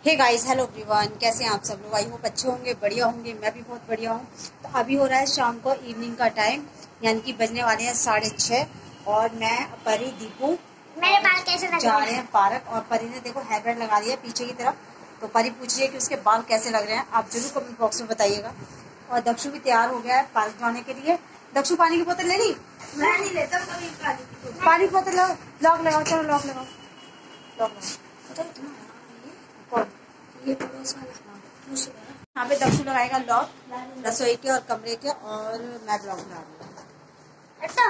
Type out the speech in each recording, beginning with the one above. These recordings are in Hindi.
हे गाइस, हेलो एवरीवन, कैसे हैं आप सब लोग। आई होप अच्छे होंगे, बढ़िया होंगे। मैं भी बहुत बढ़िया हूँ। तो अभी हो रहा है शाम को इवनिंग का टाइम, यानी कि बजने वाले हैं 6:30 और मैं परी दीपू मेरे बाल कैसे लग जा रहे हैं पार्क। और परी ने देखो हेयर बैंड लगा दिया पीछे की तरफ। तो परी पूछ रही है कि उसके बाल कैसे लग रहे हैं। आप जरूर कमेंट बॉक्स में बताइएगा। और दक्षु भी तैयार हो गया है पार्क जाने के लिए। दक्षु पानी की बोतल ले ली? मैं नहीं लेता कभी पानी की बोतल लॉक लगाओ, चलो लॉक लगाओ, लॉक लगाओ। यहाँ पे दक्षु लगाएगा लॉक रसोई के और कमरे के, और मैं ब्लॉक लगा दूंगा।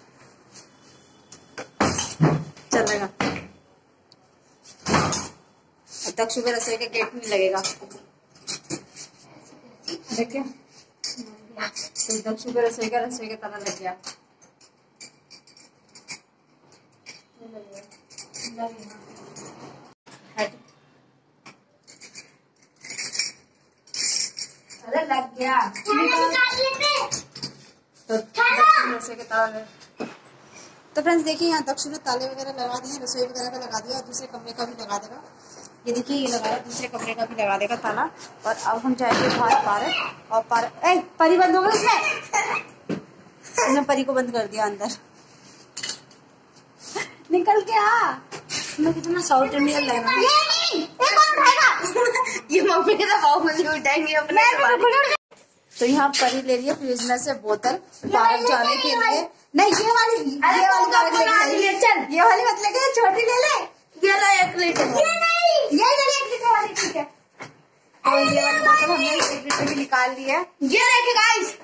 चलेगा। दक्षु पे रसोई के गेट नहीं लगेगा। देखिए, तो दक्षु पे रसोई का ताला लग गया। लग गया तो फ्रेंड्स देखिए, यहाँ दक्षु ने ताले वगैरह लगा दिए, रसोई वगैरह का लगा दिया और दूसरे कमरे का भी लगा देगा। ये देखिए, ये लगा दूसरे कमरे का भी लगा देगा ताला। और अब हम जाएंगे बाहर पार्क। और पार्क परी बंद हो गई उसने परी को बंद कर दिया अंदर। निकल के आ। मैं कितना साउथ इंडियन लग रहा ये मम्मी के तो उठाएंगे अपने। तो यहाँ परी ले रही है फ्रिज में से बोतल पार्क जाने के लिए। नहीं, ये वाली पार्क लेके चल। ये वाली मत लेके, छोटी ले ले। ये ला 1 लीटर। ये नहीं, ये 1 लीटर वाली ठीक है। तो ये वाली बोतल हमने 1 लीटर की निकाल ली है। ये लेके गाइस,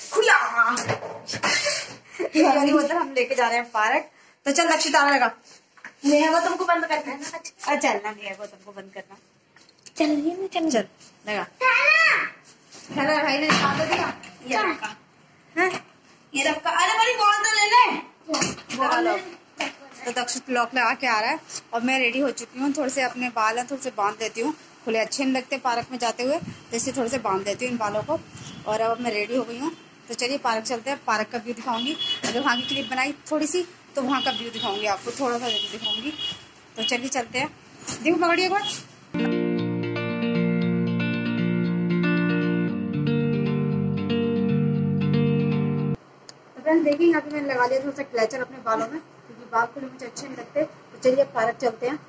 ये वाली बोतल हम लेके जा रहे हैं पार्क। तो चल लक्ष्य ताला लगा। नहीं वो तुमको बंद करना है ना। चलना नहीं है वो तुमको बंद करना। चलिए ना, चल लगा। हेलो भाई ने निकाल दिया। ये रखा है, ये रखा। अरे बड़ी बॉल तो ले ले। तो दक्षिण लॉक लगा के आ रहा है और मैं रेडी हो चुकी हूँ। थोड़े से अपने बाल हैं थोड़े से बांध देती हूँ, खुले अच्छे नहीं लगते पार्क में जाते हुए, जैसे थोड़े से बांध देती हूँ इन बालों को। और अब मैं रेडी हो गई हूँ। तो चलिए पार्क चलते हैं। पार्क का व्यू दिखाऊंगी। अगर वहाँ की क्लिप बनाई थोड़ी सी तो वहाँ का व्यू दिखाऊंगी आपको, थोड़ा सा व्यू दिखाऊंगी। तो चलिए चलते हैं। देखो पकड़िए एक बार। फ्रेंड्स देखिए, यहाँ पे मैंने लगा लिया थोड़ा सा क्लचर अपने बालों में, क्योंकि बाल खुले मुझे अच्छे नहीं लगते। तो चलिए पार्क चलते हैं।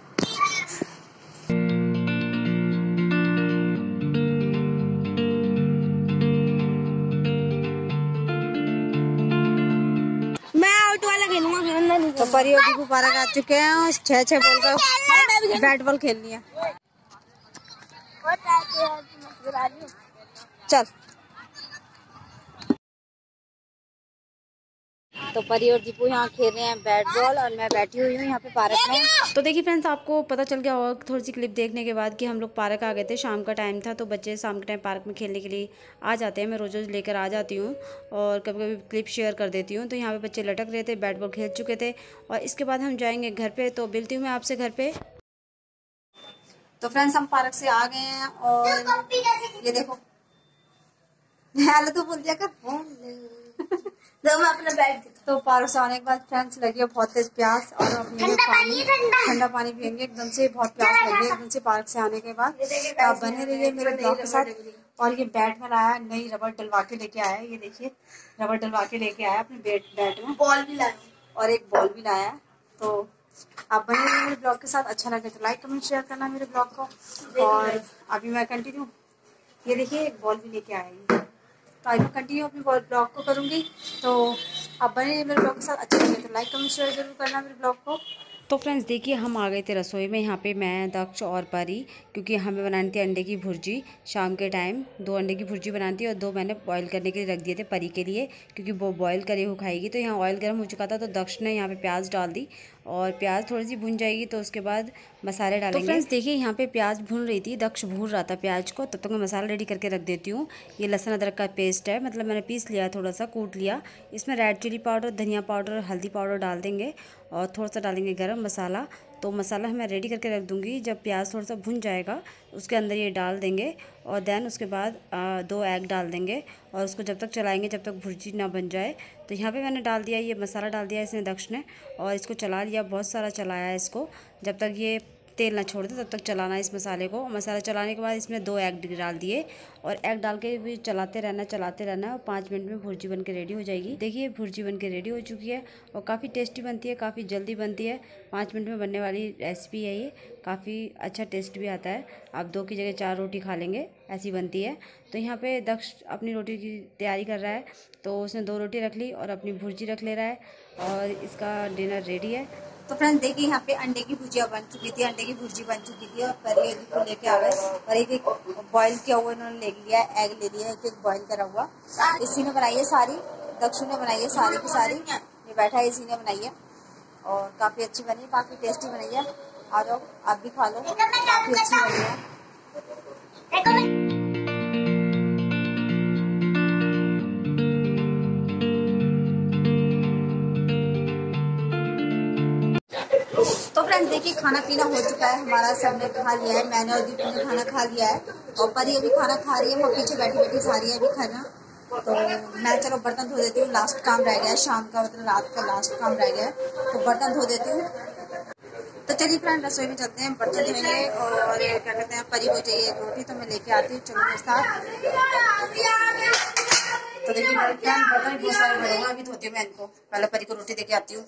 मैं आउट वाला खेलूंगा। तो परी और दीपू पार्क आ चुके हैं। 6-6 बॉल का बैट बॉल खेलनी है। चल। तो परी और दीपू यहाँ खेल रहे हैं बैट बॉल और मैं बैठी हुई हूँ यहाँ पे पार्क में। तो देखिए फ्रेंड्स, आपको पता चल गया होगा थोड़ी सी क्लिप देखने के बाद कि हम लोग पार्क आ गए थे। शाम का टाइम था तो बच्चे शाम के टाइम पार्क में खेलने के लिए आ जाते हैं। मैं रोज रोज लेकर आ जाती हूँ और कभी कभी क्लिप शेयर कर देती हूँ। तो यहाँ पे बच्चे लटक रहे थे, बैट बॉल खेल चुके थे। और इसके बाद हम जाएंगे घर पे। तो मिलती हूँ मैं आपसे घर पे। तो फ्रेंड्स हम पार्क से आ गए हैं और ये देखो, हेलो तो बोल दिया कर। तो मैं अपना बैठ। तो पार्क से आने के बाद फ्रेंड्स लगी है बहुत तेज प्यास और ठंडा पानी पियेंगे। एकदम से बहुत प्यास लगी है एकदम से पार्क से आने के बाद। तो आप बने रहिए मेरे ब्लॉग के साथ। और ये बैट में लाया, नई रबड़ डलवा के लेके आया है। ये देखिए, रबड़ डलवा के लेके आया अपने बैट में। बॉल भी लाया और एक बॉल भी लाया है। तो आप बने रहिए मेरे ब्लॉग के साथ। अच्छा लगे तो लाइक कमेंट शेयर करना मेरे ब्लॉग को। और अभी मैं कंटिन्यू, ये देखिए एक बॉल भी लेके आया। तो आज मैं कंटिन्यू अपने ब्लॉग को करूँगी। तो आप बने रहिए मेरे ब्लॉग के साथ। अच्छा लगे तो लाइक कमेंट शेयर जरूर करना मेरे ब्लॉग को। तो फ्रेंड्स देखिए, हम आ गए थे रसोई में। यहाँ पे मैं, दक्ष और परी, क्योंकि हमें बनानी थी अंडे की भुर्जी शाम के टाइम। 2 अंडे की भुर्जी बनानी थी और 2 मैंने बॉईल करने के लिए रख दिए थे परी के लिए, क्योंकि वो बॉईल करे हुए खाएगी। तो यहाँ ऑयल गर्म हो चुका था तो दक्ष ने यहाँ पे प्याज डाल दी और प्याज थोड़ी सी भुन जाएगी तो उसके बाद मसाले डालेंगे। तो फ्रेंड्स देखिए, यहाँ पे प्याज भून रही थी, दक्ष भून रहा था प्याज को। तब तक मैं मसाला रेडी करके रख देती हूँ। ये लहसुन अदरक का पेस्ट है, मतलब मैंने पीस लिया, थोड़ा सा कूट लिया। इसमें रेड चिली पाउडर, धनिया पाउडर, हल्दी पाउडर डाल देंगे और थोड़ा सा डालेंगे गरम मसाला। तो मसाला मैं रेडी करके रख दूँगी। जब प्याज थोड़ा सा भुन जाएगा उसके अंदर ये डाल देंगे और देन उसके बाद 2 एग डाल देंगे और उसको जब तक चलाएंगे जब तक भुर्जी ना बन जाए। तो यहाँ पे मैंने डाल दिया, ये मसाला डाल दिया इसने, दक्ष ने, और इसको चला लिया, बहुत सारा चलाया इसको जब तक ये तेल ना छोड़ दे तब तक चलाना इस मसाले को। मसाला चलाने के बाद इसमें 2 एग डाल दिए और एग डाल के भी चलाते रहना और 5 मिनट में भुर्जी बन के रेडी हो जाएगी। देखिए भुर्जी बन के रेडी हो चुकी है और काफ़ी टेस्टी बनती है, काफ़ी जल्दी बनती है। 5 मिनट में बनने वाली रेसिपी है ये, काफ़ी अच्छा टेस्ट भी आता है। आप 2 की जगह 4 रोटी खा लेंगे, ऐसी बनती है। तो यहाँ पे दक्ष अपनी रोटी की तैयारी कर रहा है, तो उसने 2 रोटी रख ली और अपनी भुर्जी रख ले रहा है और इसका डिनर रेडी है। तो फ्रेंड्स देखिए यहाँ पे अंडे की भुजिया बन चुकी थी, अंडे की भुर्जी बन चुकी थी और करी को लेके आ गए और एक बॉईल किया हुआ इन्होंने ले लिया, एग ले लिया, एक बॉईल करा हुआ। इसी ने बनाई है सारी, दक्षु ने बनाई है सारी की सारी, ये बैठा है इसी ने बनाई है और काफ़ी अच्छी बनी है, काफ़ी टेस्टी बनी है। आ जाओ आप भी खा लो, काफ़ी अच्छी बनी है। तो फ्रेंड्स देखिए खाना पीना हो चुका है हमारा, सबने खा लिया है, मैंने और दीपू ने खाना खा लिया है और परी अभी खाना खा रही है, वो पीछे बैठी बैठी खा रही है अभी खाना। तो मैं चलो बर्तन धो देती हूँ, लास्ट काम रह गया है शाम का, मतलब रात का लास्ट काम रह गया है, तो बर्तन धो देती हूँ। तो चलिए फ्रेंड रसोई में चलते हैं, बर्तन धोएंगे और क्या कहते हैं, परी को चाहिए एक रोटी तो मैं लेके आती हूँ, चलो मेरे साथ। तो देखिए बर्तन बहुत सारे भरे हुए, अभी धोती हूँ मैं इनको, पहले परी को रोटी देके आती हूँ।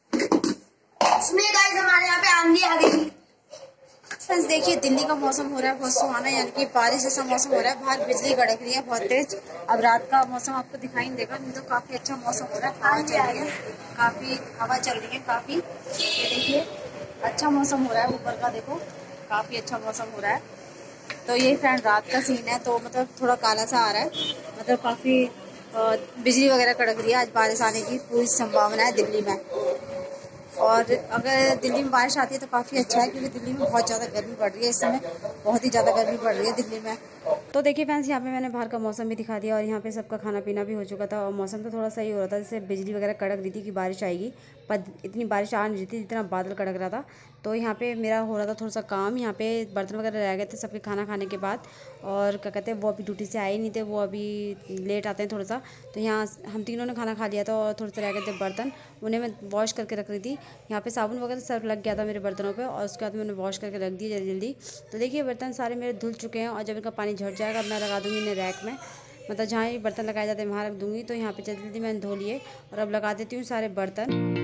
हमारे यहाँ पे आंधी आ गई। फ्रेंड्स देखिए दिल्ली का मौसम हो रहा है बहुत सुहाना, यानी कि बारिश जैसा मौसम हो रहा है, बाहर बिजली कड़क रही है बहुत तेज। अब रात का मौसम आपको दिखाई नहीं देगा, नहीं तो काफी अच्छा मौसम हो रहा है, हवा चल रही है, काफी हवा चल रही है काफी। ये देखिए अच्छा मौसम हो रहा है, ऊपर का देखो काफी अच्छा मौसम हो रहा है। तो ये फ्रेंड रात का सीन है, तो मतलब थोड़ा काला सा आ रहा है, मतलब काफी बिजली वगैरह कड़क रही है, आज बारिश आने की पूरी संभावना है दिल्ली में। और अगर दिल्ली में बारिश आती है तो काफ़ी अच्छा है, क्योंकि दिल्ली में बहुत ज़्यादा गर्मी पड़ रही है इस समय, बहुत ही ज़्यादा गर्मी पड़ रही है दिल्ली में। तो देखिए फ्रेंड्स यहाँ पे मैंने बाहर का मौसम भी दिखा दिया और यहाँ पे सबका खाना पीना भी हो चुका था और मौसम तो थोड़ा सही हो रहा था, जैसे बिजली वगैरह कड़क रही थी कि बारिश आएगी, पर इतनी बारिश आ नहीं रही थी जितना बादल कड़क रहा था। तो यहाँ पे मेरा हो रहा था थोड़ा सा काम, यहाँ पे बर्तन वगैरह रह गए थे सबके खाना खाने के बाद, और क्या कहते हैं वो अभी ड्यूटी से आए नहीं थे, वो अभी लेट आते हैं थोड़ा सा। तो यहाँ हम तीनों ने खाना खा लिया था और थोड़े से रह गए थे बर्तन, उन्हें मैं वॉश करके रख रही थी। यहाँ पे साबुन वगैरह सब लग गया था मेरे बर्तनों पे और उसके बाद मैंने वॉश करके रख दिया जल्दी जल्दी। तो देखिए बर्तन सारे मेरे धुल चुके हैं और जब इनका पानी झड़ जाएगा मैं लगा दूँगी इन्हें रैक में, मतलब जहाँ ये बर्तन लगाए जाते हैं वहाँ रख दूँगी। तो यहाँ पे जल्दी जल्दी मैंने धो लिए और अब लगा देती हूँ सारे बर्तन।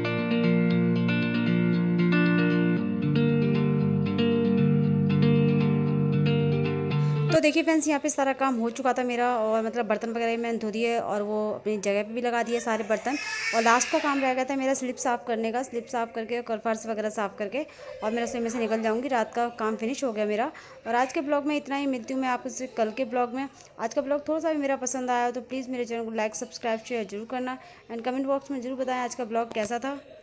तो देखिए फ्रेंड्स यहाँ पे सारा काम हो चुका था मेरा, और मतलब बर्तन वगैरह मैंने धो दिए और वो अपनी जगह पे भी लगा दिए सारे बर्तन। और लास्ट का काम रह गया था मेरा स्लिप साफ़ करने का, स्लिप साफ़ करके और फर्श वगैरह साफ़ करके और मैं रसोई में से निकल जाऊँगी, रात का काम फिनिश हो गया मेरा। और आज के ब्लॉग में इतना ही, मिलती हूँ मैं आपसे कल के ब्लॉग में। आज का ब्लॉग थोड़ा सा भी मेरा पसंद आया तो प्लीज़ मेरे चैनल को लाइक सब्सक्राइब शेयर जरूर करना एंड कमेंट बॉक्स में जरूर बताएं आज का ब्लॉग कैसा था।